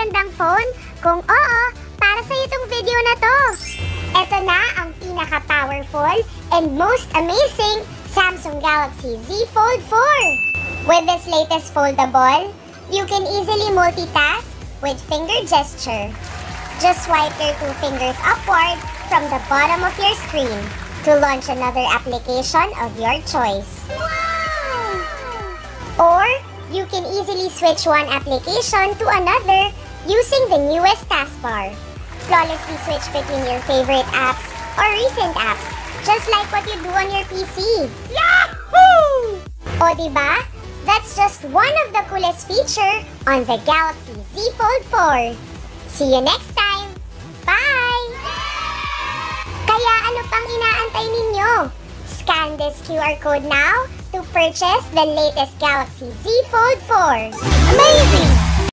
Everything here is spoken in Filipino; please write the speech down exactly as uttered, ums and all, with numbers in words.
magandang phone? Kung oo, para sa itong video na to. Ito na ang pinaka-powerful and most amazing Samsung Galaxy Z Fold four. With this latest foldable, you can easily multitask with finger gesture. Just swipe your two fingers upward from the bottom of your screen to launch another application of your choice. Wow! Or you can easily switch one application to another using the newest taskbar. Flawlessly switch between your favorite apps or recent apps, just like what you do on your P C. Yahoo! O diba? That's just one of the coolest feature on the Galaxy Z Fold four. See you next time! Bye! Kaya ano pang inaantay ninyo? Scan this Q R code now to purchase the latest Galaxy Z Fold four. Amazing!